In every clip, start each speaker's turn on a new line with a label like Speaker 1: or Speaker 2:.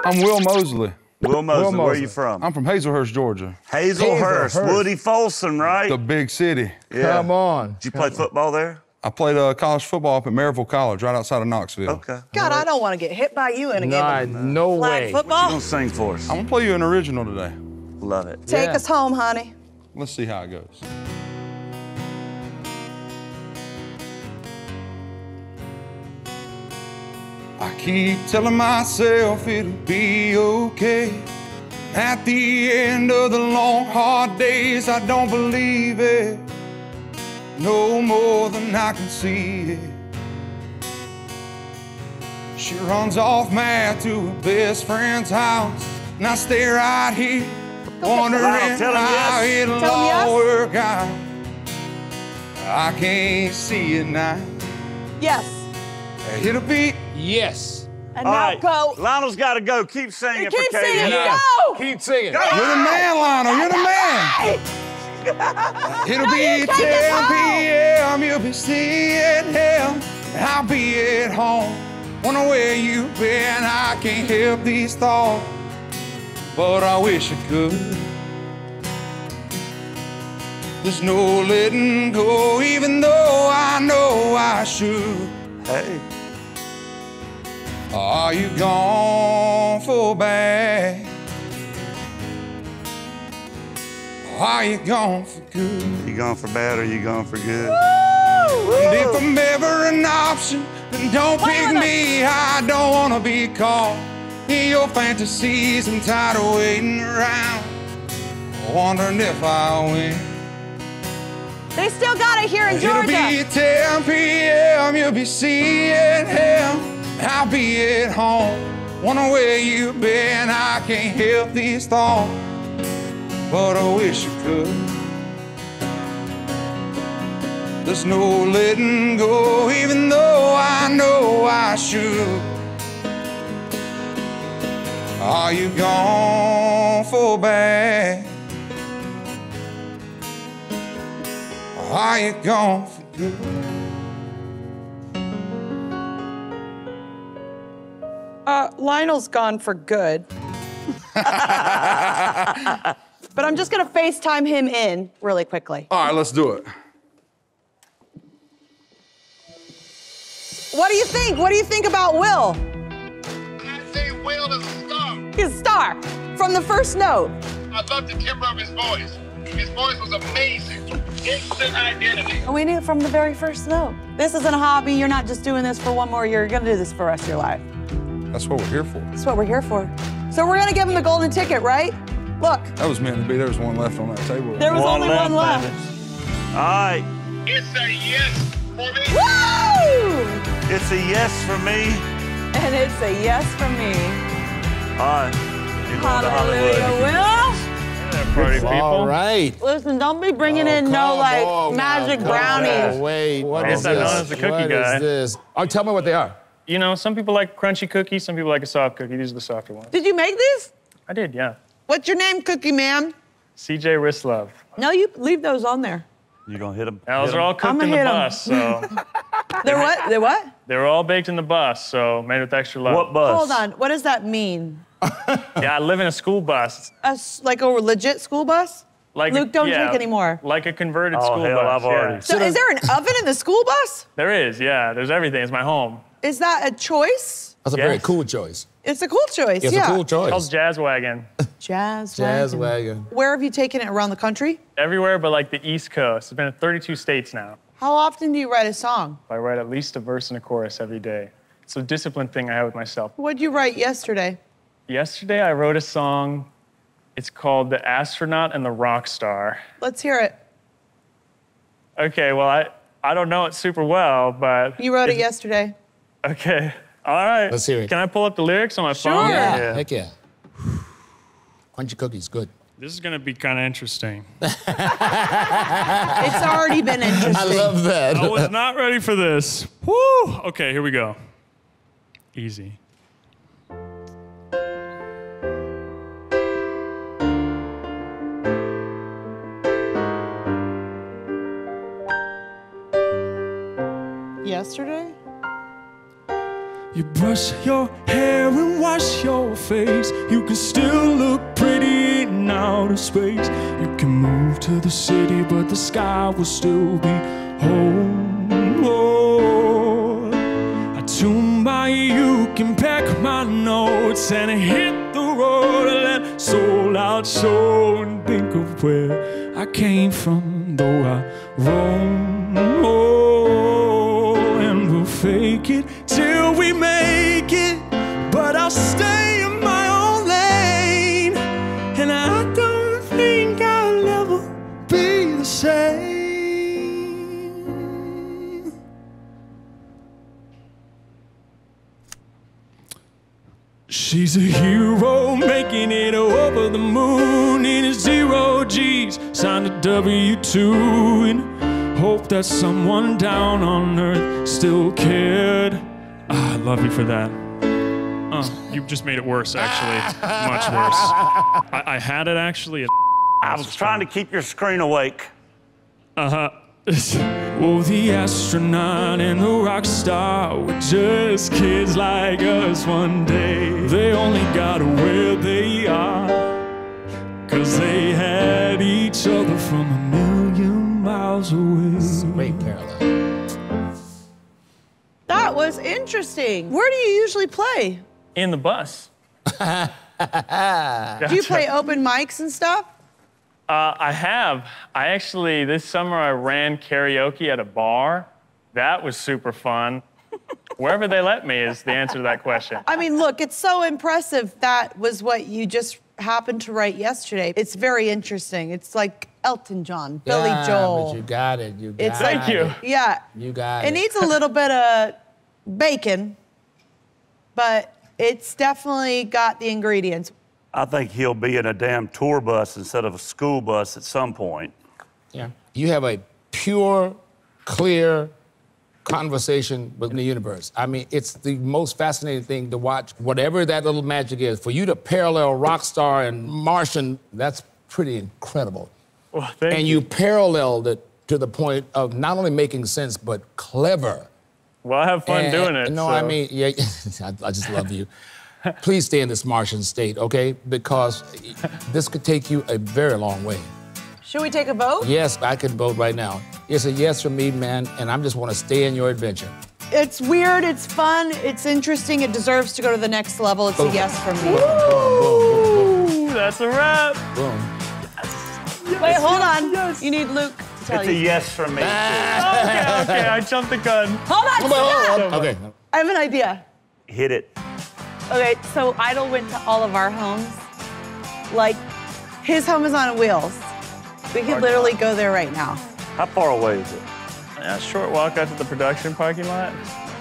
Speaker 1: I'm Will Moseley.
Speaker 2: Will Moseley, where are you from?
Speaker 1: I'm from Hazelhurst, Georgia.
Speaker 2: Hazelhurst, Woody Folsom, right?
Speaker 1: The big city.
Speaker 2: Yeah.
Speaker 3: Come on.
Speaker 2: Did you play football there?
Speaker 1: I played college football up at Maryville College, right outside of Knoxville.
Speaker 2: Okay.
Speaker 4: God, I don't want to get hit by you in a game of
Speaker 3: No
Speaker 4: flag
Speaker 3: way.
Speaker 4: football.
Speaker 2: You gonna sing for us?
Speaker 1: I'm gonna play you an original today.
Speaker 2: Love it.
Speaker 4: Take us home, honey.
Speaker 1: Let's see how it goes. I keep telling myself it'll be okay. At the end of the long, hard days, I don't believe it. No more than I can see it. She runs off mad to her best friend's house, and I stay right here, wondering how it'll all work out. I can't see it now.
Speaker 4: Yes.
Speaker 1: It'll be
Speaker 3: yes.
Speaker 4: And now go.
Speaker 2: Lionel's got to go. Keep singing
Speaker 4: Keep
Speaker 2: for Cate.
Speaker 4: singing. Go.
Speaker 3: Keep singing.
Speaker 2: Go.
Speaker 1: You're the man, Lionel. You're the man. It'll be 10 p.m. You'll be seeing him. I'll be at home. Wonder where you've been. I can't help these thoughts, but I wish I could. There's no letting go, even though I know I should.
Speaker 2: Hey.
Speaker 1: Are you gone for bad? Are you gone for good?
Speaker 2: You gone for bad or you gone for good?
Speaker 1: And if I'm ever an option, then don't pick me. I don't wanna be caught in your fantasies. I'm tired of waiting around, wondering if I'll win.
Speaker 4: They still got it here in Georgia.
Speaker 1: It'll be 10 p.m. You'll be seeing him. I'll be at home. Wonder where you've been. I can't help these thoughts, but I wish I could. There's no letting go, even though I know I should. Are you gone for bad? Are you gone for good?
Speaker 4: Lionel's gone for good. But I'm just gonna FaceTime him in really quickly.
Speaker 1: All right, let's do it.
Speaker 4: What do you think? What do you think about Will?
Speaker 5: I say Will is a star.
Speaker 4: He's a star from the first note.
Speaker 5: I love the timbre of his voice. His voice was amazing. Instant identity.
Speaker 4: And we knew it from the very first note. This isn't a hobby. You're not just doing this for one more year. You're gonna do this for the rest of your life.
Speaker 1: That's what we're here for.
Speaker 4: That's what we're here for. So we're gonna give him the golden ticket, right? Look.
Speaker 1: That was meant to be. There was one left on that table.
Speaker 4: There was only one left.
Speaker 2: All right.
Speaker 5: It's a yes for me.
Speaker 4: Woo!
Speaker 2: It's a yes for me.
Speaker 4: And it's a yes from me.
Speaker 2: All right. You're going to
Speaker 4: Hallelujah,
Speaker 2: Hollywood.
Speaker 4: Will.
Speaker 6: Party people.
Speaker 3: All right.
Speaker 4: Listen, don't be bringing in no, like, magic brownies.
Speaker 3: Wait, what
Speaker 6: guess
Speaker 3: is
Speaker 6: I'm
Speaker 3: this?
Speaker 6: known as the cookie
Speaker 3: What
Speaker 6: guy.
Speaker 3: is this? Oh, tell me what they are.
Speaker 6: You know, some people like crunchy cookies, some people like a soft cookie. These are the softer ones.
Speaker 4: Did you make these?
Speaker 6: I did, yeah.
Speaker 4: What's your name, Cookie Man?
Speaker 6: CJ Rislove.
Speaker 4: No, you leave those on there.
Speaker 2: You gonna hit him?
Speaker 6: Those are all cooked
Speaker 4: I'ma
Speaker 6: in the
Speaker 4: hit 'em.
Speaker 6: bus, so
Speaker 4: They're what? They're what?
Speaker 6: they were all baked in the bus, so made with extra love.
Speaker 2: What bus?
Speaker 4: Hold on. What does that mean?
Speaker 6: Yeah, I live in a school bus.
Speaker 4: Like a legit school bus?
Speaker 6: Like
Speaker 4: Luke, don't
Speaker 6: yeah,
Speaker 4: drink anymore.
Speaker 6: Like a converted
Speaker 2: Oh,
Speaker 6: school
Speaker 2: hell,
Speaker 6: bus.
Speaker 2: I've already-
Speaker 6: Yeah.
Speaker 4: So is there an oven in the school bus?
Speaker 6: There is, yeah. There's everything. It's my home.
Speaker 4: Is that a choice?
Speaker 3: That's a very
Speaker 6: Yes.
Speaker 3: cool choice.
Speaker 4: It's a cool choice,
Speaker 3: It's
Speaker 4: yeah.
Speaker 3: a cool
Speaker 6: It's called
Speaker 3: choice.
Speaker 6: Jazz Wagon.
Speaker 4: Jazz
Speaker 3: Jazz
Speaker 4: wagon.
Speaker 3: wagon.
Speaker 4: Where have you taken it around the country?
Speaker 6: Everywhere but like the East Coast. It's been in 32 states now.
Speaker 4: How often do you write a song?
Speaker 6: I write at least a verse and a chorus every day. It's a discipline thing I have with myself.
Speaker 4: What'd you write yesterday?
Speaker 6: Yesterday, I wrote a song. It's called The Astronaut and the Rock Star.
Speaker 4: Let's hear it.
Speaker 6: Okay, well, I don't know it super well, but...
Speaker 4: You wrote it yesterday.
Speaker 6: Okay, all right.
Speaker 3: Let's hear it.
Speaker 6: Can I pull up the lyrics on my phone?
Speaker 4: Sure.
Speaker 2: Yeah.
Speaker 3: Heck yeah. Crunchy cookies, good.
Speaker 6: This is gonna be kind of interesting.
Speaker 4: It's already been interesting.
Speaker 3: I love that.
Speaker 6: I was not ready for this. Woo! Okay, here we go. Easy.
Speaker 4: Yesterday?
Speaker 7: You brush your hair and wash your face. You can still look pretty in outer space. You can move to the city, but the sky will still be home. Oh, I tune by you can pack my notes and hit the road and let soul out show and think of where I came from, though I roam. Oh, and we'll fake it till we make it, but I'll stay in my own lane, and I don't think I'll ever be the same. She's a hero making it over the moon in a 0 G's, signed a W2, and hope that someone down on earth still cared. I love you for that. You just made it worse, actually. Much worse. I had it, actually.
Speaker 2: I was trying to keep your screen awake.
Speaker 7: Uh-huh. Well, the astronaut and the rock star were just kids like us one day. They only got where they are 'cause they had each other from a million miles away.
Speaker 3: Great parallel.
Speaker 4: That was interesting. Where do you usually play?
Speaker 6: In the bus.
Speaker 4: Do you play open mics and stuff?
Speaker 6: I have. This summer I ran karaoke at a bar. That was super fun. Wherever they let me is the answer to that question.
Speaker 4: I mean, look, it's so impressive. That was what you just happened to write yesterday. It's very interesting. It's like Elton John, Billy Joel.
Speaker 3: But you got it. You got
Speaker 4: It's
Speaker 3: it.
Speaker 6: Thank you.
Speaker 4: Yeah.
Speaker 3: You got it.
Speaker 4: It needs a little bit of bacon, but it's definitely got the ingredients.
Speaker 2: I think he'll be in a damn tour bus instead of a school bus at some point.
Speaker 3: Yeah. You have a pure, clear conversation with the universe. I mean, it's the most fascinating thing to watch. Whatever that little magic is, for you to parallel Rockstar and Martian, that's pretty incredible.
Speaker 6: Well, thank
Speaker 3: And you paralleled it to the point of not only making sense, but clever.
Speaker 6: Well, I have fun doing it.
Speaker 3: No,
Speaker 6: so.
Speaker 3: I mean, yeah, I just love you. Please stay in this Martian state, okay? Because this could take you a very long way.
Speaker 4: Should we take a vote?
Speaker 3: Yes, I could vote right now. It's a yes from me, man, and I just want to stay in your adventure.
Speaker 4: It's weird, it's fun, it's interesting, it deserves to go to the next level. It's a yes from me.
Speaker 6: Ooh, that's a wrap.
Speaker 3: Boom.
Speaker 4: Wait, hold on. You need Luke to tell
Speaker 2: It's a
Speaker 4: you.
Speaker 2: yes from me, too.
Speaker 6: Okay, I jumped the gun.
Speaker 4: Hold on, stop!
Speaker 3: Okay.
Speaker 4: I have an idea.
Speaker 2: Hit it.
Speaker 4: Okay, so Idol went to all of our homes. Like, his home is on wheels. We could literally go there right now.
Speaker 2: How far away is it?
Speaker 6: Yeah, short walk out to the production parking lot.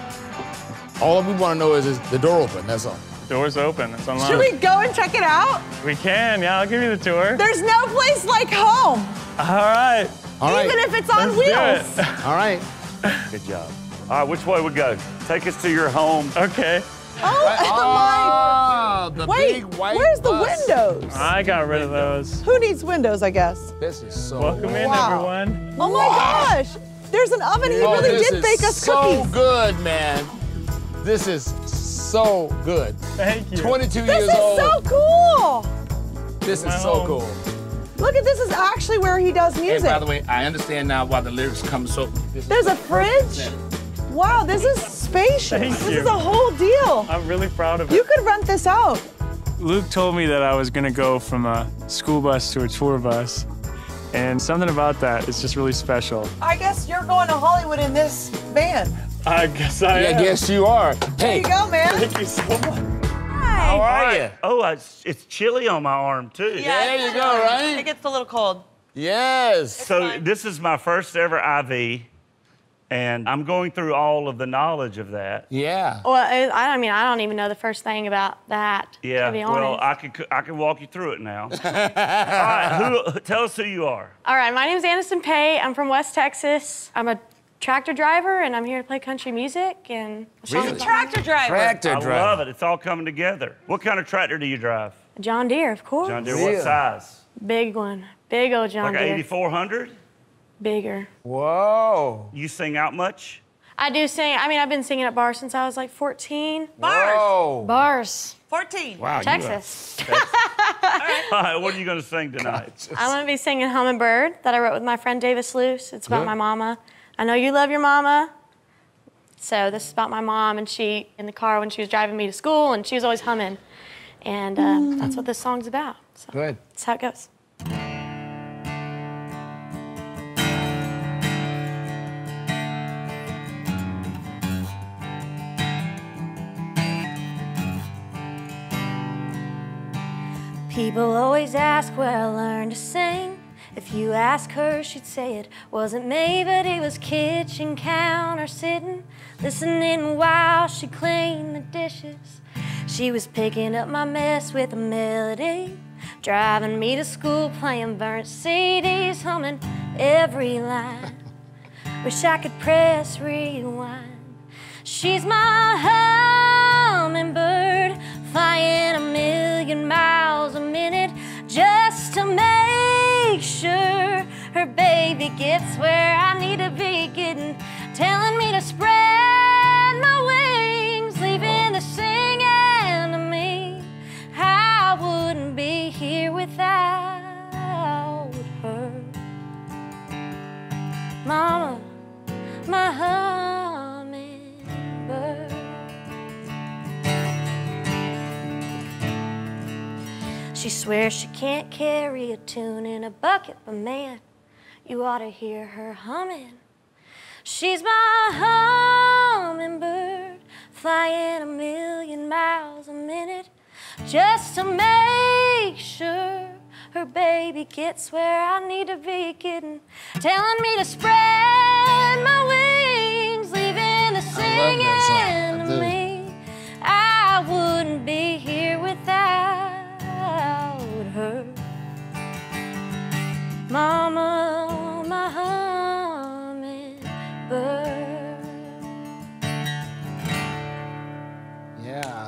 Speaker 3: All we want to know is the door open, that's all.
Speaker 6: Door's open, it's unlocked.
Speaker 4: Should we go and check it out?
Speaker 6: We can, yeah, I'll give you the tour.
Speaker 4: There's no place like home,
Speaker 6: All right.
Speaker 3: All right.
Speaker 4: even if it's on
Speaker 6: Let's do
Speaker 4: wheels.
Speaker 6: it.
Speaker 3: All right.
Speaker 2: Good job. All right, which way we go? Take us to your home.
Speaker 6: Okay.
Speaker 4: Oh,
Speaker 3: the
Speaker 4: Wait,
Speaker 3: big white
Speaker 4: where's the
Speaker 3: bus.
Speaker 4: windows?
Speaker 6: I got rid of those.
Speaker 4: Who needs windows, I guess?
Speaker 3: This is so
Speaker 6: Welcome in,
Speaker 4: Wow.
Speaker 6: everyone.
Speaker 4: Oh my gosh, there's an oven. He
Speaker 3: Oh,
Speaker 4: really
Speaker 3: this
Speaker 4: did
Speaker 3: is
Speaker 4: bake us
Speaker 3: so
Speaker 4: cookies.
Speaker 3: good, man. This is so good.
Speaker 6: Thank you.
Speaker 3: 22
Speaker 4: This
Speaker 3: years
Speaker 4: is
Speaker 3: old.
Speaker 4: so cool.
Speaker 3: This is
Speaker 6: My
Speaker 3: so
Speaker 6: home.
Speaker 3: cool.
Speaker 4: Look at this is actually where he does
Speaker 3: And
Speaker 4: music.
Speaker 3: by the way, I understand now why the lyrics come so.
Speaker 4: There's a fridge. Wow, this is spacious.
Speaker 6: Thank
Speaker 4: This
Speaker 6: you.
Speaker 4: is a whole deal.
Speaker 6: I'm really proud of it.
Speaker 4: You could rent this out.
Speaker 6: Luke told me that I was gonna go from a school bus to a tour bus. And something about that is just really special.
Speaker 4: I guess you're going to Hollywood in this van.
Speaker 6: I guess I
Speaker 3: Yeah,
Speaker 6: am.
Speaker 3: guess you are.
Speaker 4: There
Speaker 3: Hey,
Speaker 4: you go, man.
Speaker 6: Thank you so much.
Speaker 4: Hi.
Speaker 3: how are you?
Speaker 2: Oh, it's chilly on my arm, too.
Speaker 3: There you go, right?
Speaker 4: It gets a little cold.
Speaker 3: Yes.
Speaker 2: So this is my first ever IV, and I'm going through all of the knowledge of that.
Speaker 3: Yeah.
Speaker 8: Well, I mean, I don't even know the first thing about that,
Speaker 2: Yeah,
Speaker 8: to be
Speaker 2: well,
Speaker 8: honest.
Speaker 2: I can walk you through it now. All right, tell us who you are.
Speaker 8: All right, my name is Aniston Pate. I'm from West Texas. I'm a tractor driver, and I'm here to play country music. And
Speaker 3: Really?
Speaker 4: Tractor driver.
Speaker 3: Tractor
Speaker 2: I
Speaker 3: driver.
Speaker 2: love it. It's all coming together. What kind of tractor do you drive?
Speaker 8: John Deere, of course.
Speaker 2: John Deere,
Speaker 3: Really?
Speaker 2: what size?
Speaker 8: Big one. Big old John
Speaker 2: Like
Speaker 8: Deere.
Speaker 2: an 8400?
Speaker 8: Bigger.
Speaker 3: Whoa.
Speaker 2: You sing out much?
Speaker 8: I do sing. I mean, I've been singing at bars since I was like 14.
Speaker 9: Bars.
Speaker 3: Whoa.
Speaker 8: Bars.
Speaker 9: 14.
Speaker 3: Wow.
Speaker 8: Texas.
Speaker 2: All right, what are you going to sing tonight?
Speaker 8: I'm going to be singing Hummingbird that I wrote with my friend Davis Luce. It's about my mama. I know you love your mama. So this is about my mom, and she, in the car when she was driving me to school, and she was always humming. And that's what this song's about. So
Speaker 3: Good.
Speaker 8: that's how it goes. People always ask where I learned to sing. If you ask her, she'd say it wasn't me, but it was kitchen counter sitting, listening while she cleaned the dishes. She was picking up my mess with a melody, driving me to school, playing burnt CDs, humming every line. Wish I could press rewind. She's my hummingbird, flying 1,000,000 miles a minute just to make sure her baby gets where I need to be getting, telling me to spread my wings, leaving the singing to me. I wouldn't be here without her. Mama, my hummingbird. She swears she can't carry a tune in a bucket, but man, you ought to hear her humming. She's my hummingbird, flying 1,000,000 miles a minute, just to make sure her baby gets where I need to be getting, telling me to spread my wings, leaving the singing to me. I wouldn't be here without her. Mama, my hummingbird.
Speaker 3: Yeah.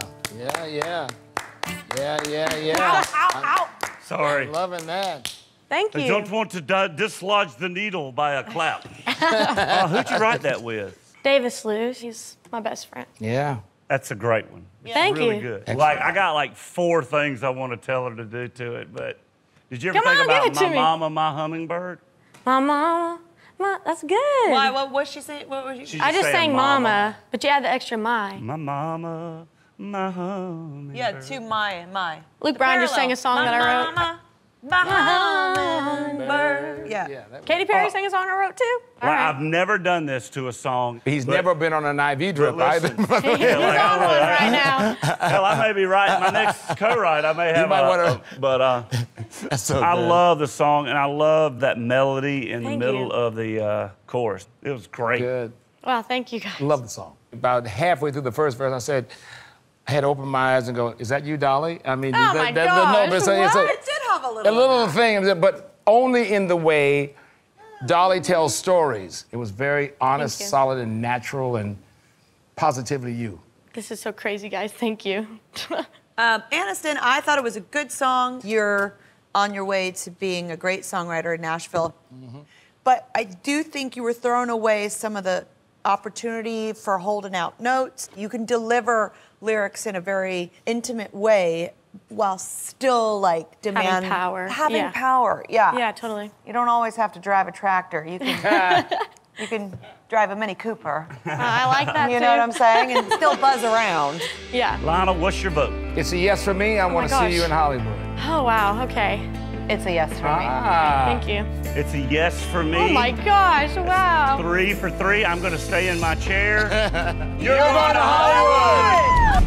Speaker 2: Sorry.
Speaker 3: Loving that.
Speaker 8: Thank
Speaker 2: I
Speaker 8: you.
Speaker 2: don't want to dislodge the needle by a clap. Who'd you write that with?
Speaker 8: Davis Luce, he's my best friend.
Speaker 3: Yeah.
Speaker 2: That's a great one. It's
Speaker 8: Thank
Speaker 2: really
Speaker 8: you.
Speaker 2: good.
Speaker 3: Excellent.
Speaker 2: Like, I got like 4 things I want to tell her to do to it, but did you ever
Speaker 8: Come
Speaker 2: think
Speaker 8: on, give
Speaker 2: about
Speaker 8: it to
Speaker 2: my
Speaker 8: me.
Speaker 2: mama, my hummingbird?
Speaker 8: My mama, that's good.
Speaker 9: Why? What was she saying? What was
Speaker 2: She
Speaker 9: she?
Speaker 8: I just
Speaker 2: saying
Speaker 8: sang mama, but you add the extra my.
Speaker 2: My mama, my hummingbird.
Speaker 9: Yeah, to my.
Speaker 8: Luke Bryan just sang a song that I wrote.
Speaker 9: My hummingbird. Yeah.
Speaker 8: Katy Perry sang a song I wrote too.
Speaker 2: Well,
Speaker 8: All right.
Speaker 2: I've never done this to a song.
Speaker 3: He's
Speaker 2: but-
Speaker 3: never been on an IV drip
Speaker 2: but
Speaker 3: either.
Speaker 2: listen.
Speaker 8: He's on one right now.
Speaker 2: Hell, I may be writing my next co-write. I may have
Speaker 3: might wanna-
Speaker 2: but
Speaker 3: That's so
Speaker 2: I
Speaker 3: good.
Speaker 2: love the song, and I love that melody in
Speaker 8: Thank
Speaker 2: the middle
Speaker 8: you.
Speaker 2: of the chorus. It was great.
Speaker 3: Good.
Speaker 8: Well, thank you guys.
Speaker 3: Love the song. About halfway through the first verse, I said, I had to open my eyes and go, is that you, Dolly? I mean,
Speaker 8: Oh my gosh,
Speaker 3: it's
Speaker 9: It did have a little.
Speaker 3: a little thing, but only in the way Dolly tells stories. It was very honest,
Speaker 8: Thank you.
Speaker 3: solid, and natural, and positively you.
Speaker 8: This is so crazy, guys. Thank you.
Speaker 9: Aniston, I thought it was a good song. You're on your way to being a great songwriter in Nashville. But I do think you were throwing away some of the opportunity for holding out notes. You can deliver lyrics in a very intimate way while still like demand
Speaker 8: power.
Speaker 9: Having
Speaker 8: Yeah.
Speaker 9: power, yeah.
Speaker 8: Yeah, totally.
Speaker 9: You don't always have to drive a tractor. You can you can drive a Mini Cooper.
Speaker 8: I like that
Speaker 9: You
Speaker 8: too.
Speaker 9: know what I'm saying? And still buzz around.
Speaker 8: Yeah.
Speaker 2: Lionel, what's your vote?
Speaker 3: It's a yes for me. I want to see
Speaker 8: gosh.
Speaker 3: you in Hollywood.
Speaker 8: Oh, wow. Okay.
Speaker 9: It's a yes for me.
Speaker 8: Thank you.
Speaker 2: It's a yes for me.
Speaker 8: Oh, my gosh. Wow.
Speaker 2: 3 for 3. I'm going to stay in my chair.
Speaker 3: You're going to Hollywood!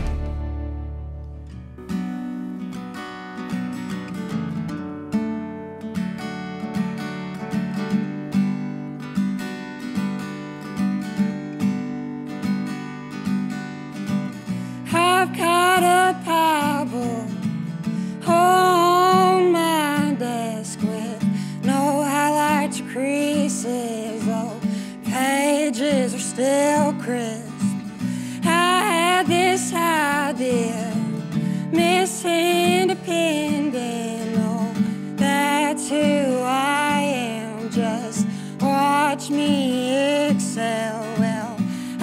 Speaker 7: I've got a Bible on my desk with no highlights or creases, though pages are still crisp. I had this idea, Miss Independent, oh, that's who I am, just watch me excel. Well,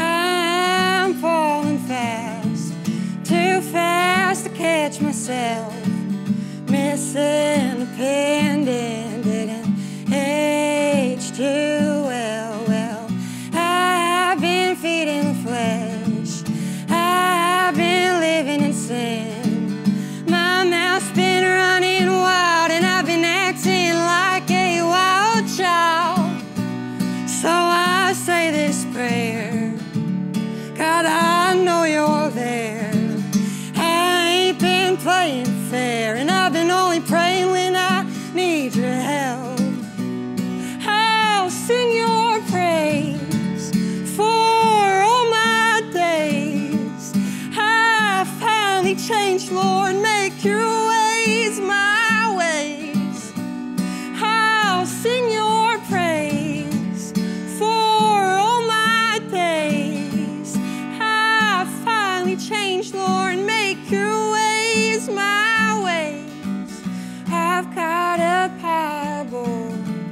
Speaker 8: Missing a pendant didn't age too well. Well, I've been feeding the flesh. I've been living in sin. My mouth's been running wild and I've been acting like a wild child. So I say this prayer. God, I know you're there. I ain't been playing fair, and I've been only praying when I need your help. I'll sing your praise for all my days. I finally changed, Lord, make your ways my ways. I'll sing your praise for all my days. I finally changed, Lord, make your ways my ways. I've got a Bible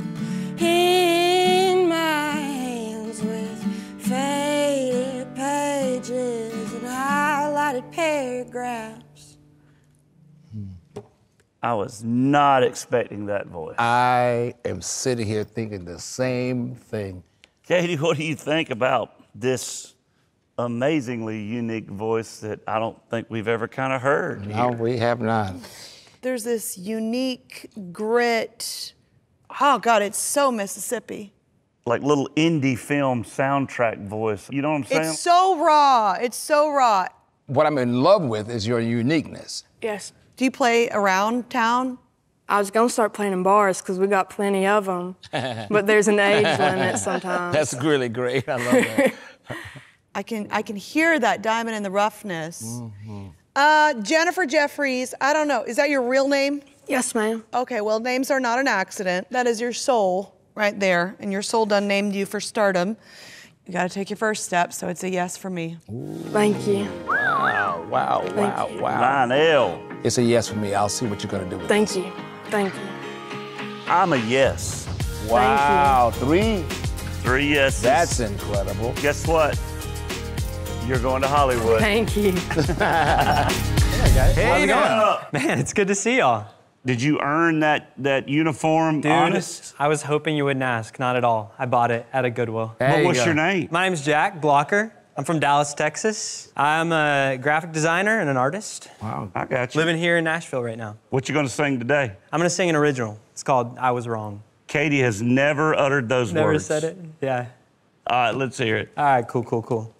Speaker 8: in my hands with faded pages and highlighted paragraphs.
Speaker 2: I was not expecting that voice.
Speaker 3: I am sitting here thinking the same thing.
Speaker 2: Katie, what do you think about this amazingly unique voice that I don't think we've ever kind of heard?
Speaker 3: No, we have not.
Speaker 9: There's this unique grit. Oh, God, it's so Mississippi.
Speaker 2: Like little indie film soundtrack voice. You know what I'm saying?
Speaker 9: It's so raw. It's so raw.
Speaker 3: What I'm in love with is your uniqueness.
Speaker 8: Yes.
Speaker 9: Do you play around town?
Speaker 8: I was gonna start playing in bars because we got plenty of them, but there's an age limit sometimes.
Speaker 3: That's really great. I love that.
Speaker 9: I can hear that diamond in the roughness. Mm-hmm. Jennifer Jeffries, I don't know, is that your real name?
Speaker 8: Yes, ma'am.
Speaker 9: Okay, well, names are not an accident. That is your soul right there, and your soul done named you for stardom. You gotta take your first step, so it's a yes for me.
Speaker 3: Ooh.
Speaker 8: Thank you.
Speaker 3: Wow, wow, wow, wow.
Speaker 2: Lionel.
Speaker 3: It's a yes for me. I'll see what you're gonna do with
Speaker 8: Thank
Speaker 3: this.
Speaker 8: you. Thank you.
Speaker 2: I'm a yes.
Speaker 3: Wow, three?
Speaker 2: 3 yeses.
Speaker 3: That's incredible.
Speaker 2: Guess what? You're going to Hollywood.
Speaker 8: Thank you.
Speaker 10: Hey, guys.
Speaker 2: How's it going?
Speaker 10: Man, it's good to see y'all.
Speaker 2: Did you earn that uniform,
Speaker 10: Dude,
Speaker 2: honest?
Speaker 10: I was hoping you wouldn't ask. Not at all. I bought it at a Goodwill.
Speaker 2: What's your name?
Speaker 10: My name's Jack Blocker. I'm from Dallas, Texas. I'm a graphic designer and an artist.
Speaker 2: Wow, I got you.
Speaker 10: Living here in Nashville right now.
Speaker 2: What you gonna sing today?
Speaker 10: I'm gonna sing an original. It's called I Was Wrong.
Speaker 2: Katie has never uttered those
Speaker 10: Never
Speaker 2: words.
Speaker 10: said it? Yeah.
Speaker 2: All right, let's hear it.
Speaker 10: All right, cool, cool, cool.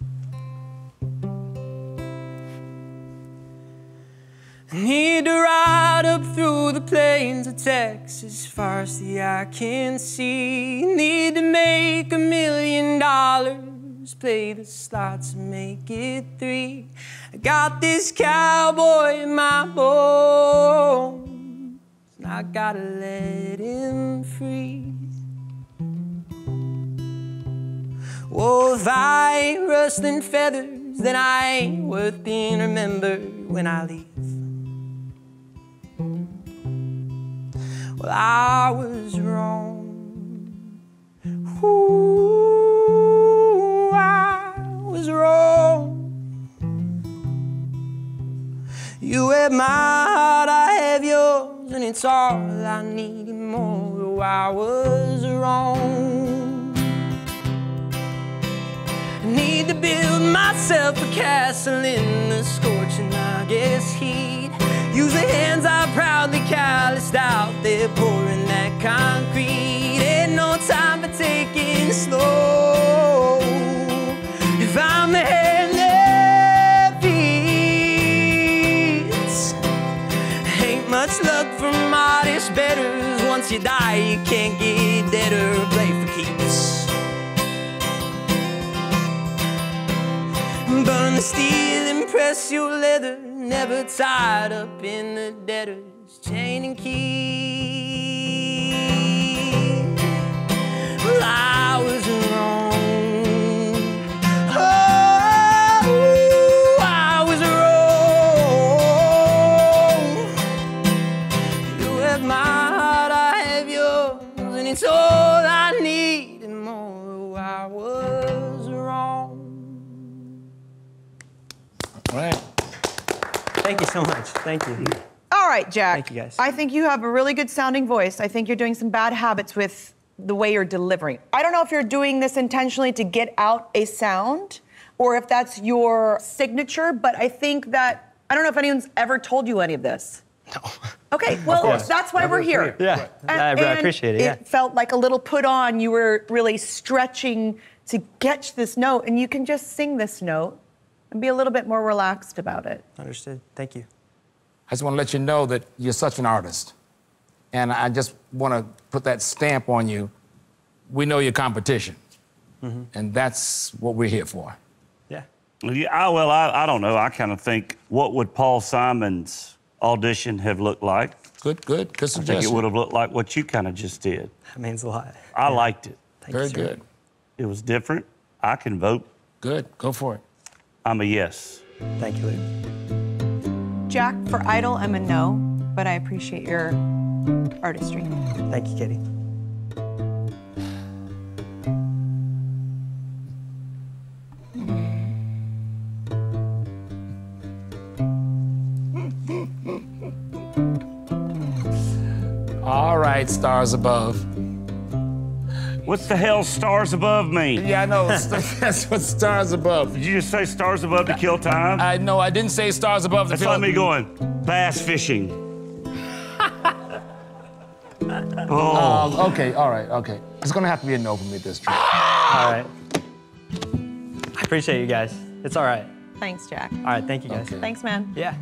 Speaker 10: I need to ride up through the plains of Texas, far as the eye can see. Need to make $1 million, play the slots and make it 3. I got this cowboy in my bones, and I gotta let him free. Oh, if I ain't rustling feathers, then I ain't worth being remembered when I leave. Well, I was wrong. Ooh, I was wrong. You have my heart, I have yours, and it's all I need and more. Oh, I was wrong. I need to build myself a castle in the scorching August heat. Use the hands I proudly calloused out there, pouring that concrete. Ain't no time for taking it slow. If I'm the hand that beats, ain't much luck from modest betters. Once you die, you can't get deader. Play for keeps. Burn the steel and press your leather, never tied up in the debtor's chain and key. Well, I was wrong. Oh, I was wrong. You have my heart, I have yours, and it's all I need and more. Oh, I was wrong.
Speaker 3: All right.
Speaker 10: Thank you so much. Thank you.
Speaker 9: All right, Jack.
Speaker 10: Thank you, guys.
Speaker 9: I think you have a really good sounding voice. I think you're doing some bad habits with the way you're delivering. I don't know if you're doing this intentionally to get out a sound or if that's your signature, but I think that, I don't know if anyone's ever told you any of this.
Speaker 10: No.
Speaker 9: Okay, well, that's why we're here.
Speaker 10: Yeah, I appreciate it, yeah.
Speaker 9: It felt like a little put on. You were really stretching to get this note, and you can just sing this note and be a little bit more relaxed about it.
Speaker 10: Understood. Thank you.
Speaker 3: I just want to let you know that you're such an artist. And I just want to put that stamp on you. We know your competition. And that's what we're here for.
Speaker 10: Yeah.
Speaker 2: Well, I don't know. I kind of think, what would Paul Simon's audition have looked like?
Speaker 3: Good suggestion.
Speaker 2: I think it would have looked like what you kind of just did.
Speaker 10: That means a lot.
Speaker 2: I liked it.
Speaker 3: Very good.
Speaker 2: It was different. I can vote.
Speaker 3: Good. Go for it.
Speaker 2: I'm a yes.
Speaker 10: Thank you, Lou.
Speaker 9: Jack, for Idol, I'm a no, but I appreciate your artistry.
Speaker 10: Thank you, Katie.
Speaker 3: All right, stars above.
Speaker 2: What's the hell stars above me?
Speaker 3: Yeah, I know. That's what stars above.
Speaker 2: Did you just say stars above to kill time?
Speaker 3: I know. I didn't say stars above to
Speaker 2: That's
Speaker 3: kill time.
Speaker 2: let me going. Bass fishing.
Speaker 3: Okay, all right, okay. It's gonna have to be a no for me this trip.
Speaker 10: All right. I appreciate you guys. It's all right.
Speaker 9: Thanks, Jack.
Speaker 10: All right, thank you, guys.
Speaker 3: Okay.
Speaker 9: Thanks, man.
Speaker 10: Yeah.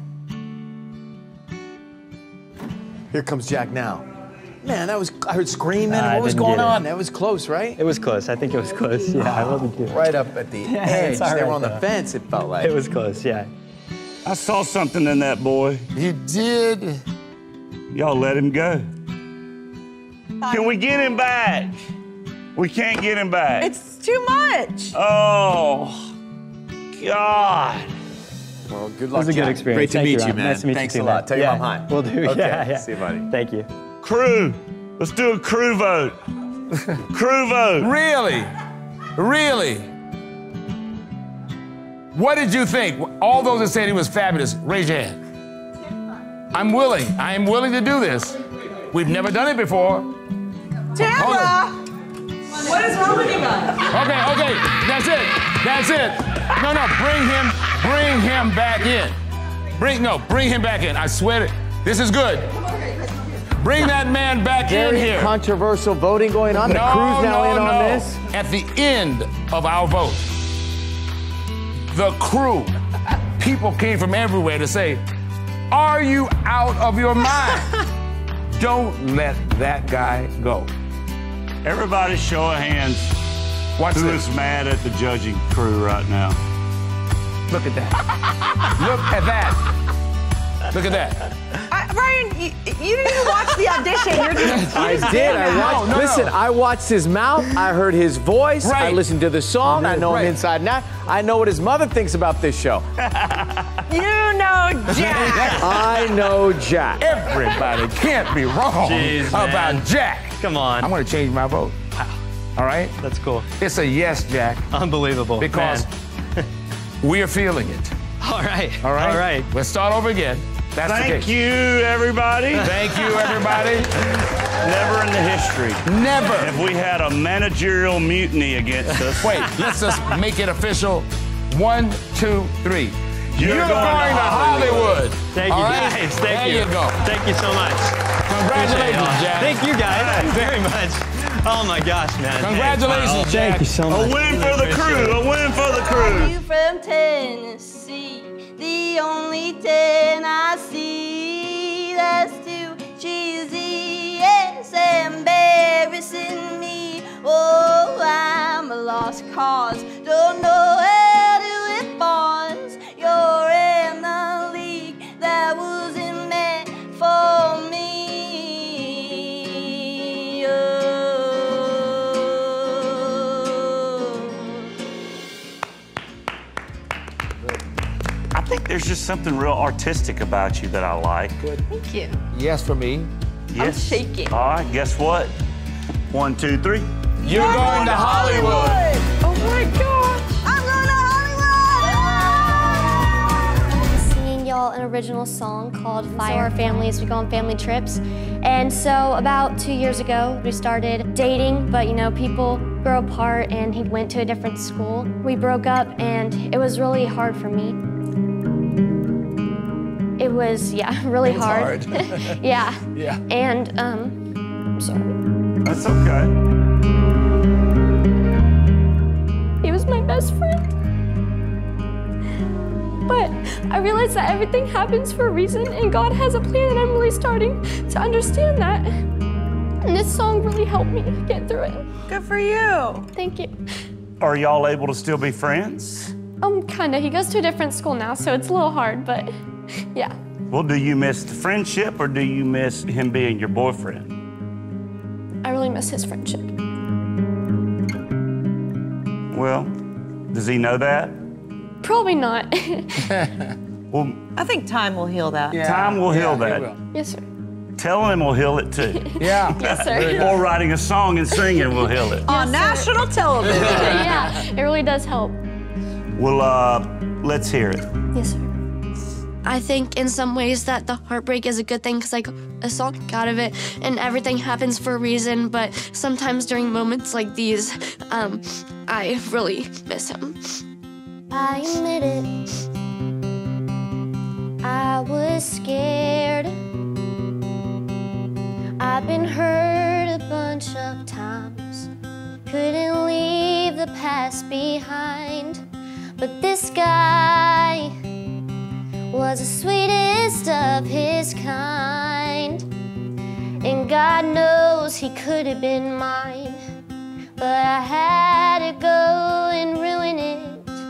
Speaker 11: Here comes Jack now. Man, I heard screaming.
Speaker 10: I
Speaker 11: What was
Speaker 10: didn't
Speaker 11: going
Speaker 10: get it.
Speaker 11: on? That was close, right?
Speaker 10: It was close. I think it was close. Yeah, I wasn't too.
Speaker 11: Right up at the edge.
Speaker 10: it's all
Speaker 11: They were
Speaker 10: right,
Speaker 11: on the
Speaker 10: though.
Speaker 11: fence, it felt like.
Speaker 10: It was close, yeah.
Speaker 2: I saw something in that boy.
Speaker 3: You did.
Speaker 2: Y'all let him go. Can we get him back? We can't get him back.
Speaker 9: It's too much.
Speaker 2: Oh, God.
Speaker 11: Well, good
Speaker 10: It
Speaker 11: luck,
Speaker 10: was a good
Speaker 11: Jack.
Speaker 10: experience.
Speaker 11: Great to
Speaker 10: Thank
Speaker 11: meet you,
Speaker 10: Ron.
Speaker 11: man.
Speaker 10: Nice to meet
Speaker 11: Thanks
Speaker 10: you too,
Speaker 11: a lot.
Speaker 10: man.
Speaker 11: Tell your
Speaker 10: Yeah.
Speaker 11: mom hi.
Speaker 10: Will do.
Speaker 11: Okay.
Speaker 10: Yeah.
Speaker 11: See you, buddy.
Speaker 10: Thank you.
Speaker 2: Crew, let's do a crew vote. Crew vote.
Speaker 3: Really? Really? What did you think? All those that said he was fabulous, raise your hand. I am willing to do this. We've never done it before.
Speaker 9: Tamara! What is wrong with you guys?
Speaker 3: Okay, that's it. No, bring him back in. Bring him back in. I swear this is good. Bring that man back in here.
Speaker 11: Controversial voting going on. The crew's now in on this.
Speaker 3: At the end of our vote, the crew, people came from everywhere to say, are you out of your mind? Don't let that guy go.
Speaker 2: Everybody show of hands.
Speaker 3: Watch
Speaker 2: Who
Speaker 3: this.
Speaker 2: is mad at the judging crew right now?
Speaker 3: Look at that. Look at that. Look at that.
Speaker 9: Ryan, you didn't even watch the audition. You're just.
Speaker 11: I did. Listen, I watched his mouth. I heard his voice.
Speaker 3: Right.
Speaker 11: I listened to the song. I know him inside and out. I know what his mother thinks about this show.
Speaker 9: You know Jack.
Speaker 11: I know Jack.
Speaker 3: Everybody can't be wrong about Jack.
Speaker 10: Come on.
Speaker 3: I'm going to change my vote. All right?
Speaker 10: That's cool.
Speaker 3: It's a yes, Jack.
Speaker 10: Unbelievable.
Speaker 3: Because we're feeling it.
Speaker 10: All right.
Speaker 3: All right?
Speaker 10: All right.
Speaker 3: Let's start over again. That's the
Speaker 2: Thank
Speaker 3: case.
Speaker 2: you, everybody.
Speaker 3: Thank you, everybody.
Speaker 2: Never in the history
Speaker 3: Never.
Speaker 2: have we had a managerial mutiny against us.
Speaker 3: Wait, let's just make it official. 1, 2, 3. You're going to Hollywood.
Speaker 10: Thank you,
Speaker 3: All right?
Speaker 10: guys. Thank
Speaker 3: there
Speaker 10: you.
Speaker 3: you go.
Speaker 10: Thank you so much.
Speaker 3: Congratulations, Jack.
Speaker 10: Thank you guys very much. Oh my gosh, man.
Speaker 3: Congratulations, Jack.
Speaker 10: Thank you so much.
Speaker 2: A win for the crew. A win for the crew.
Speaker 8: You from Tennessee, the only 10 I see. That's too cheesy, yes, embarrassing me. Oh, I'm a lost cause, don't know how to live bonds. You're in the league that wasn't meant for me.
Speaker 2: I think there's just something real artistic about you that I like.
Speaker 4: Thank you.
Speaker 3: Yes for me.
Speaker 2: Yes.
Speaker 4: I'm shaking.
Speaker 2: All right, guess what? 1, 2, 3.
Speaker 3: You're going to Hollywood.
Speaker 4: Oh my gosh.
Speaker 8: I'm going to Hollywood! Seeing your about an original song called Fire. Our families, we go on family trips. And so about 2 years ago, we started dating, but you know, people grow apart and he went to a different school. We broke up and it was really hard for me. It was, yeah, really hard. Yeah.
Speaker 3: Yeah.
Speaker 8: And, I'm sorry.
Speaker 2: That's okay.
Speaker 8: He was my best friend. But I realized that everything happens for a reason and God has a plan, and I'm really starting to understand that. And this song really helped me get through it.
Speaker 9: Good for you.
Speaker 8: Thank you.
Speaker 2: Are y'all able to still be friends?
Speaker 8: Kinda. He goes to a different school now, so it's a little hard, but yeah.
Speaker 2: Well, do you miss the friendship or do you miss him being your boyfriend?
Speaker 8: I really miss his friendship.
Speaker 2: Well, does he know that?
Speaker 8: Probably not.
Speaker 2: Well,
Speaker 9: I think time will heal that.
Speaker 2: time will heal that.
Speaker 3: Will.
Speaker 8: Yes, sir.
Speaker 2: Telling him will heal it too.
Speaker 3: Yeah.
Speaker 8: Yes, sir.
Speaker 2: Or writing a song and singing will heal it.
Speaker 9: On national television.
Speaker 8: Yeah, it really does help.
Speaker 2: Well, let's hear it.
Speaker 8: Yes, sir.
Speaker 12: I think in some ways that the heartbreak is a good thing because I got a song out of it and everything happens for a reason, but sometimes during moments like these, I really miss him.
Speaker 8: I admit it, I was scared. I've been hurt a bunch of times, couldn't leave the past behind. But this guy was the sweetest of his kind. And God knows he could have been mine, but I had to go and ruin it.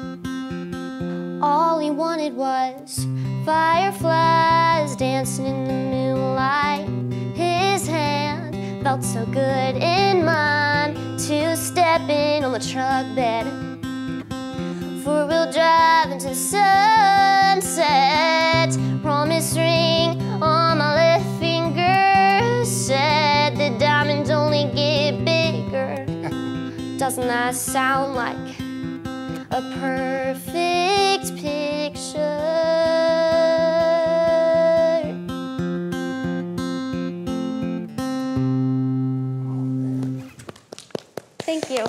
Speaker 8: All he wanted was fireflies dancing in the moonlight. His hand felt so good in mine to step in on the truck bed. Four-wheel drive into sunset. Promise ring on my left finger said the diamonds only get bigger. Doesn't that sound like a perfect picture? Thank you.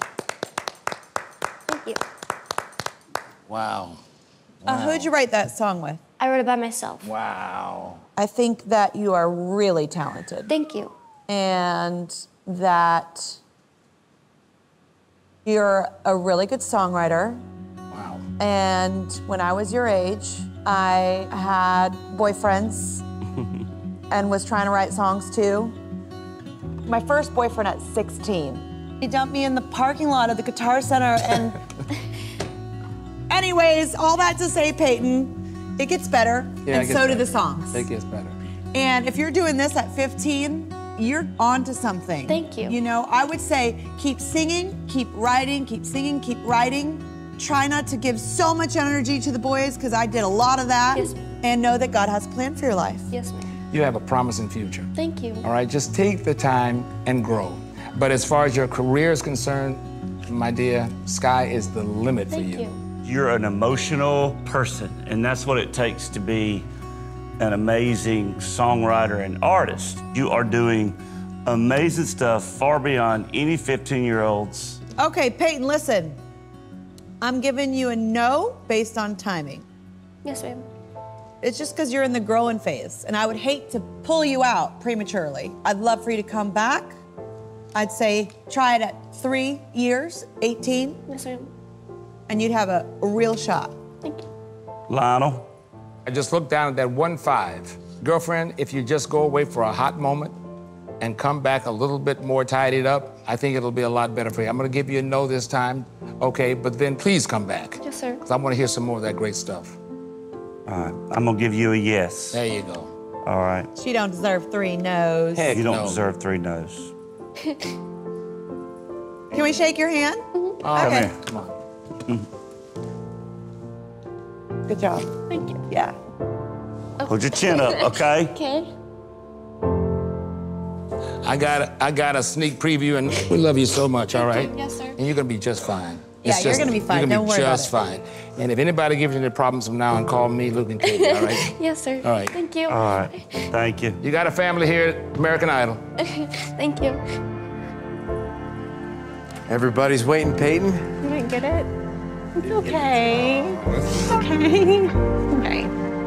Speaker 8: Thank you.
Speaker 3: Wow.
Speaker 9: Who'd you write that song with?
Speaker 8: I wrote it by myself.
Speaker 3: Wow.
Speaker 9: I think that you are really talented.
Speaker 8: Thank you.
Speaker 9: And that you're a really good songwriter.
Speaker 3: Wow.
Speaker 9: And when I was your age, I had boyfriends and was trying to write songs too. My first boyfriend at 16. He dumped me in the parking lot of the Guitar Center and anyways, all that to say, Payton, it gets better,
Speaker 3: Yeah,
Speaker 9: and so do the songs.
Speaker 3: It gets better.
Speaker 9: And if you're doing this at 15, you're on to something.
Speaker 8: Thank you.
Speaker 9: You know, I would say keep singing, keep writing, keep singing, keep writing. Try not to give so much energy to the boys, because I did a lot of that.
Speaker 8: Yes, ma'am.
Speaker 9: And know that God has a plan for your life.
Speaker 8: Yes, ma'am.
Speaker 3: You have a promising future.
Speaker 8: Thank you.
Speaker 3: All right, just take the time and grow. But as far as your career is concerned, my dear, sky is the limit for you.
Speaker 8: Thank you.
Speaker 2: You're an emotional person, and that's what it takes to be an amazing songwriter and artist. You are doing amazing stuff far beyond any 15-year-olds.
Speaker 9: Okay, Payton, listen. I'm giving you a no based on timing.
Speaker 8: Yes, ma'am.
Speaker 9: It's just because you're in the growing phase, and I would hate to pull you out prematurely. I'd love for you to come back. I'd say try it at 3 years, 18,
Speaker 8: Yes, ma'am.
Speaker 9: and you'd have a real shot.
Speaker 8: Thank you.
Speaker 2: Lionel?
Speaker 3: I just looked down at that 1-5. Girlfriend, if you just go away for a hot moment and come back a little bit more tidied up, I think it'll be a lot better for you. I'm gonna give you a no this time, okay, but then please come back.
Speaker 8: Yes, sir.
Speaker 3: Because I wanna hear some more of that great stuff.
Speaker 2: All right, I'm gonna give you a yes.
Speaker 3: There you go.
Speaker 2: All right.
Speaker 9: She don't deserve 3 no's.
Speaker 3: Heck
Speaker 2: You don't
Speaker 3: no.
Speaker 2: deserve 3 no's.
Speaker 9: Can we shake your hand?
Speaker 3: Oh,
Speaker 9: Okay.
Speaker 3: come on.
Speaker 9: Good job.
Speaker 8: Thank you.
Speaker 9: Yeah.
Speaker 2: Hold your chin up, okay?
Speaker 8: Okay.
Speaker 3: I got a sneak preview, and we love you so much, all right?
Speaker 8: Yes, sir.
Speaker 3: And you're gonna be just fine.
Speaker 9: Yeah, you're gonna be fine.
Speaker 3: You're gonna
Speaker 9: Don't
Speaker 3: be
Speaker 9: worry about
Speaker 3: just
Speaker 9: it.
Speaker 3: fine. And if anybody gives you any problems from now on, call me, Luke, and Cate, all right?
Speaker 12: Yes, sir.
Speaker 3: All right.
Speaker 12: Thank you.
Speaker 2: All right. Thank you.
Speaker 3: You got a family here at American Idol.
Speaker 12: Thank you.
Speaker 11: Everybody's waiting, Payton.
Speaker 4: You didn't get it? It's okay. It's okay. Okay.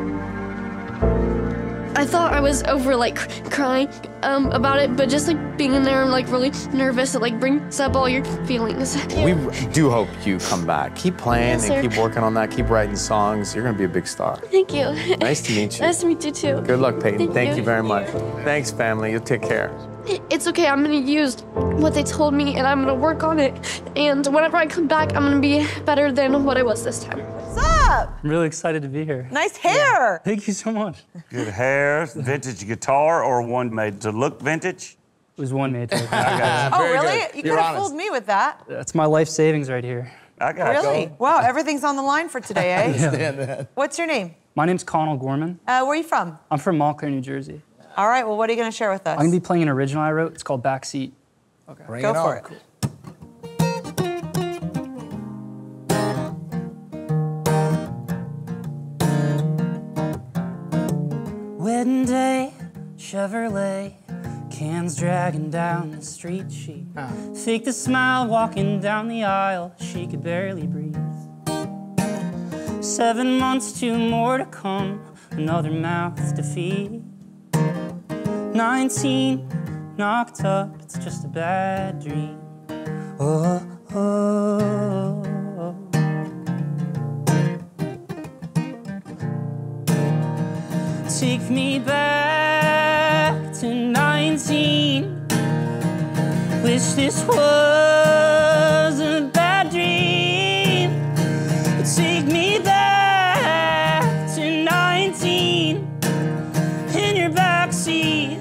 Speaker 12: I thought I was over like crying about it, but just like being in there, I'm like really nervous. It like brings up all your feelings.
Speaker 11: We do hope you come back. Keep playing
Speaker 12: Yes,
Speaker 11: and
Speaker 12: sir.
Speaker 11: keep working on that. Keep writing songs. You're gonna be a big star.
Speaker 12: Thank you.
Speaker 11: Nice to meet you.
Speaker 12: Nice to meet you too.
Speaker 11: Good luck, Payton. Thank
Speaker 12: you.
Speaker 11: you very much. Thanks, family. You'll take care.
Speaker 12: It's okay. I'm gonna use what they told me, and I'm gonna work on it. And whenever I come back, I'm gonna be better than what I was this time.
Speaker 9: What's up?
Speaker 13: I'm really excited to be here.
Speaker 9: Nice hair.
Speaker 13: Thank you so much.
Speaker 2: Good hair, vintage guitar, or one made to look vintage?
Speaker 13: It was one made to look.
Speaker 9: Oh, really? You could have fooled me with that.
Speaker 13: That's my life savings right here.
Speaker 2: I got
Speaker 9: Really? Wow, everything's on the line for today, eh?
Speaker 13: understand that.
Speaker 9: What's your name?
Speaker 13: My name's Conall Gorman.
Speaker 9: Where are you from?
Speaker 13: I'm from Montclair, New Jersey.
Speaker 9: All right, well, what are you going to share with us?
Speaker 13: I'm gonna be playing an original I wrote. It's called Backseat. Okay.
Speaker 9: Go for it.
Speaker 10: Wedding day, Chevrolet, cans dragging down the street. She faked a smile walking down the aisle. She could barely breathe. 7 months, 2 more to come, another mouth to feed. 19, knocked up, it's just a bad dream. Oh, oh, oh. Take me back to 19. Wish this was a bad dream. Take me back to 19 in your backseat.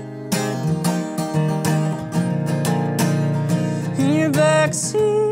Speaker 10: In your backseat.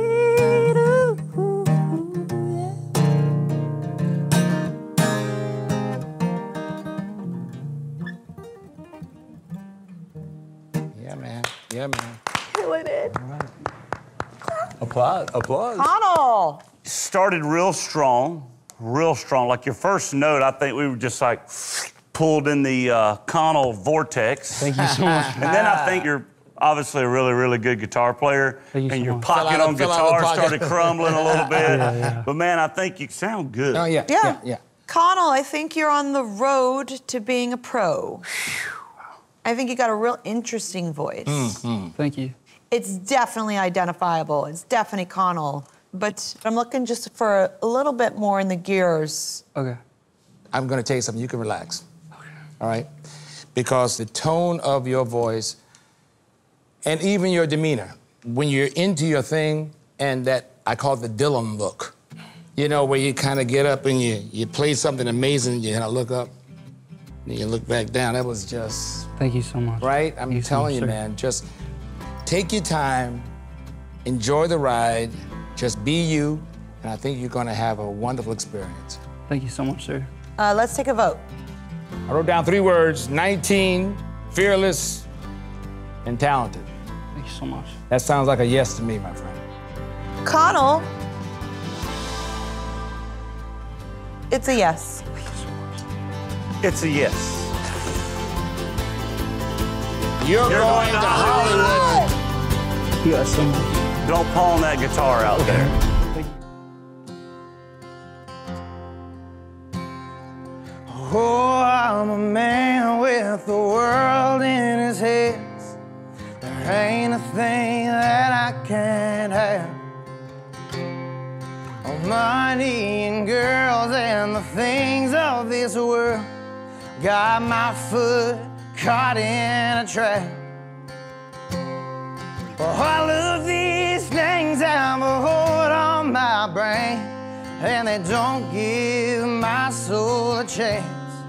Speaker 3: Yeah, man.
Speaker 9: Killing it.
Speaker 11: Applause. Applause.
Speaker 9: Conall.
Speaker 2: Started real strong. Like your first note, I think we were just like pulled in the Conall vortex.
Speaker 13: Thank you so much.
Speaker 2: And then I think you're obviously a really, really good guitar player.
Speaker 13: Thank you
Speaker 2: and
Speaker 13: so
Speaker 2: your
Speaker 13: much.
Speaker 2: pocket on
Speaker 3: Fell out of
Speaker 2: guitar
Speaker 3: the pocket.
Speaker 2: started crumbling a little bit.
Speaker 13: Yeah.
Speaker 2: But man, I think you sound good.
Speaker 3: Oh, yeah.
Speaker 9: Conall, I think you're on the road to being a pro. I think you got a real interesting voice.
Speaker 13: Thank you.
Speaker 9: It's definitely identifiable. It's definitely Conall. But I'm looking just for a little bit more in the gears.
Speaker 13: Okay.
Speaker 3: I'm going to tell you something. You can relax. All right? Because the tone of your voice and even your demeanor, when you're into your thing, and that I call it the Dylan look, you know, where you kind of get up and you play something amazing, you kind of look up, and you look back down. That was just...
Speaker 13: Thank you so much.
Speaker 3: Right? I'm telling you,
Speaker 13: sir.
Speaker 3: man, just take your time, enjoy the ride, just be you, and I think you're going to have a wonderful experience.
Speaker 13: Thank you so much, sir.
Speaker 9: Let's take a vote.
Speaker 3: I wrote down 3 words: 19, fearless, and talented.
Speaker 13: Thank you so much.
Speaker 3: That sounds like a yes to me, my friend.
Speaker 9: Conall. It's a yes.
Speaker 2: It's a yes.
Speaker 3: You're going to Hollywood.
Speaker 13: You got so much.
Speaker 2: Don't pawn that guitar out there.
Speaker 10: Oh, I'm a man with the world in his hands. There ain't a thing that I can't have. Oh, money and girls and the things of this world got my foot caught in a trap. Oh, all of these things have a hold on my brain, and they don't give my soul a chance.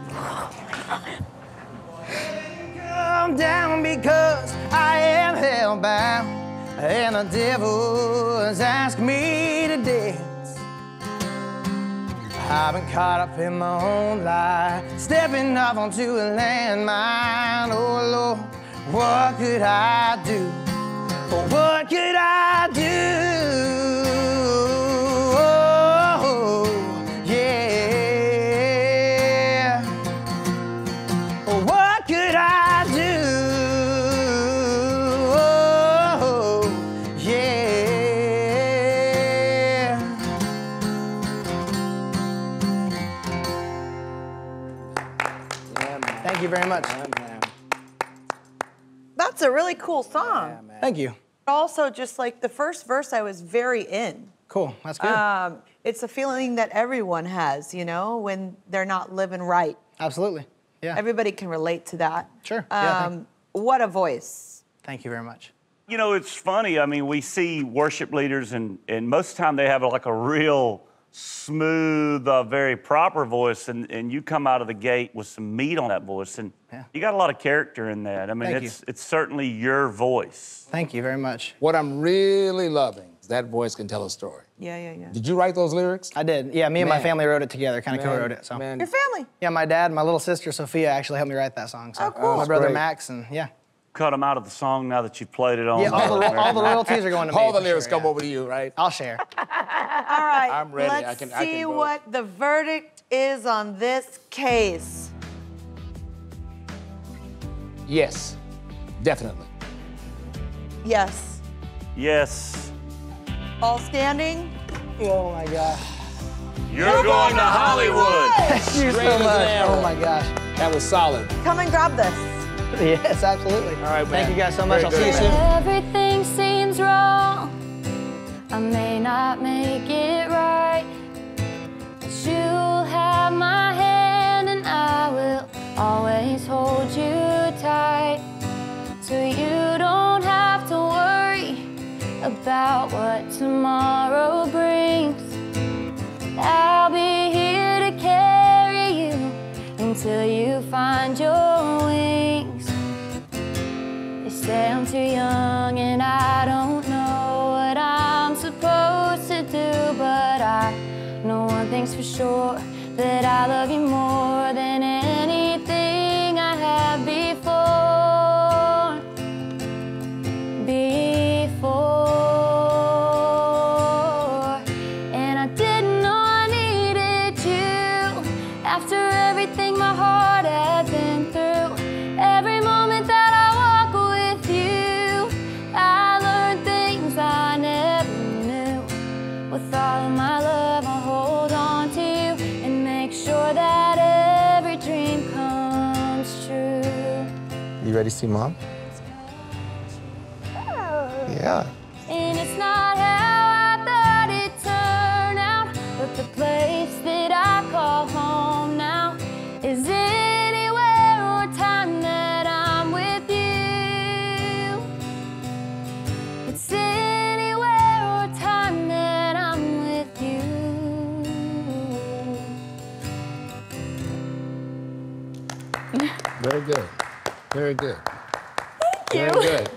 Speaker 10: Come down because I am hellbound, and the devil has asked me to dance. I've been caught up in my own lie, stepping off onto a landmine. Oh Lord, what could I do? What could I do? Oh, much.
Speaker 9: That's a really cool song.
Speaker 10: Thank you.
Speaker 9: Also, just like the first verse, I was very in.
Speaker 10: Cool, that's good.
Speaker 9: It's a feeling that everyone has, you know, when they're not living right.
Speaker 10: Absolutely, yeah.
Speaker 9: Everybody can relate to that.
Speaker 10: Sure,
Speaker 9: What a voice.
Speaker 10: Thank you very much.
Speaker 2: You know, it's funny. I mean, we see worship leaders, and most of the time they have like a real smooth, very proper voice, and you come out of the gate with some meat on that voice, and you got a lot of character in that. I mean, it's certainly your voice.
Speaker 10: Thank you very much.
Speaker 3: What I'm really loving is that voice can tell a story.
Speaker 9: Yeah.
Speaker 3: Did you write those lyrics?
Speaker 10: I did. Yeah, me and my family wrote it together, kind of co-wrote it. So.
Speaker 9: Your family?
Speaker 10: Yeah, my dad, my little sister Sophia actually helped me write that song. So.
Speaker 9: Oh, cool.
Speaker 10: My brother
Speaker 3: great.
Speaker 10: Max, and yeah.
Speaker 2: Cut them out of the song now that you've played it on.
Speaker 10: Yeah, all the royalties are going to me.
Speaker 3: All the lyrics come over to you, right?
Speaker 10: I'll share.
Speaker 9: All right.
Speaker 3: I'm ready.
Speaker 9: Let's
Speaker 3: I can
Speaker 9: see
Speaker 3: vote.
Speaker 9: what the verdict is on this case.
Speaker 3: Yes, definitely.
Speaker 9: Yes.
Speaker 2: Yes.
Speaker 9: All standing?
Speaker 10: Oh my gosh.
Speaker 2: You're going to Hollywood.
Speaker 10: Thank you so much. Oh my gosh.
Speaker 3: That was solid.
Speaker 9: Come and grab this.
Speaker 10: Yes, absolutely. All right, man. Thank you guys so much. I'll see you soon.
Speaker 8: Everything seems wrong. I may not make it right, but you'll have my hand and I will always hold you tight. So you don't have to worry about what tomorrow brings. I'll be here to carry you until you find your wings. They say I'm too young and I don't know what I'm supposed to do, but I know one thing's for sure, that I love you more than anything I have before. And I didn't know I needed you after everything my heart had been through. Every moment that I walk with you, I learned things I never knew. With all of my love, I'll hold on to you and make sure that every dream comes true.
Speaker 11: You ready to see Mom? Yeah.
Speaker 8: And it's not how I thought it'd turn out, but the place that I call home now is anywhere or time that I'm with you. It's anywhere or time that I'm with you.
Speaker 3: Very good. Very good.
Speaker 8: Thank you.
Speaker 3: Very good.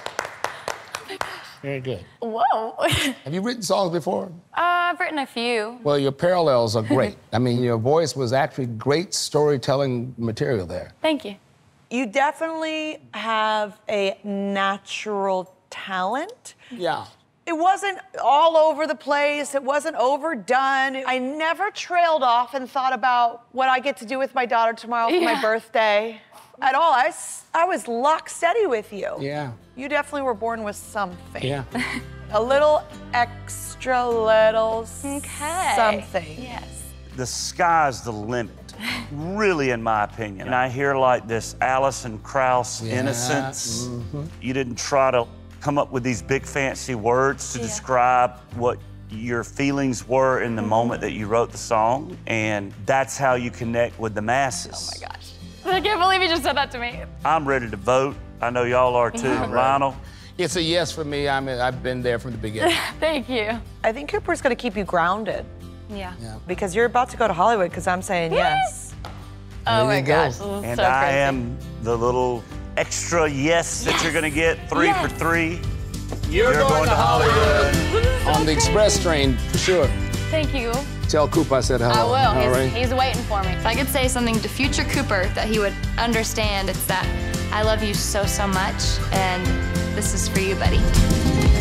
Speaker 3: Very good.
Speaker 8: Whoa.
Speaker 3: Have you written songs before?
Speaker 8: I've written a few.
Speaker 3: Well, your parallels are great. I mean, your voice was actually great storytelling material there.
Speaker 8: Thank you.
Speaker 9: You definitely have a natural talent.
Speaker 3: Yeah.
Speaker 9: It wasn't all over the place. It wasn't overdone. I never trailed off and thought about what I get to do with my daughter tomorrow for my birthday at all. I was lock steady with you.
Speaker 3: Yeah.
Speaker 9: You definitely were born with something.
Speaker 3: Yeah.
Speaker 9: A little extra little something.
Speaker 8: Yes.
Speaker 2: The sky's the limit, really, in my opinion. And I hear like this Alison Krauss innocence. You didn't try to come up with these big fancy words to describe what your feelings were in the moment that you wrote the song, and that's how you connect with the masses.
Speaker 8: Oh my gosh. I can't believe you just said that to me.
Speaker 2: I'm ready to vote. I know y'all are too. Lionel?
Speaker 3: It's a yes for me. I've been there from the beginning.
Speaker 8: Thank you.
Speaker 9: I think Cooper's gonna keep you grounded.
Speaker 8: Yeah.
Speaker 9: Because you're about to go to Hollywood, because I'm saying yes.
Speaker 8: Oh my gosh, this is
Speaker 2: And
Speaker 8: so
Speaker 2: I
Speaker 8: crazy.
Speaker 2: am the little extra yes that you're gonna get, 3 for 3.
Speaker 3: You're going to Hollywood. On the express train, for sure.
Speaker 8: Thank you.
Speaker 3: Tell Cooper I said hello.
Speaker 8: I will.
Speaker 3: All right.
Speaker 8: He's waiting for me. If I could say something to future Cooper that he would understand, it's that I love you so, so much, and this is for you, buddy.